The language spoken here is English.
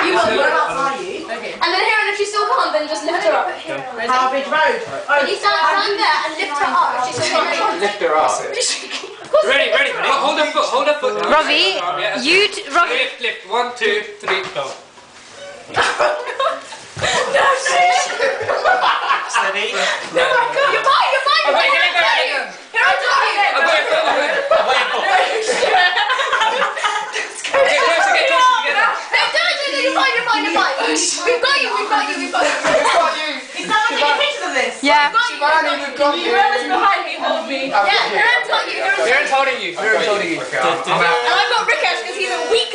You will. Whereabouts are you? Okay. And then here, and if she still can't, then just lift her up. Harbridge Road. Can you stand there and lift her up? If she still can't. Lift her up. Ready, ready. Hold her foot, now. Robbie, you... Robbie... Lift. 1, 2, 3, go. No, Steady. No, you're fine. Okay, let go. Here, I'll tell you. Get closer together. No, you're fine. We've got you. Is that taking pictures of this? Yeah. Whoever's behind me, hold me. Yeah, Hiram's got you. Hiram's holding you. Okay. And I've got Rikesh because he's a weak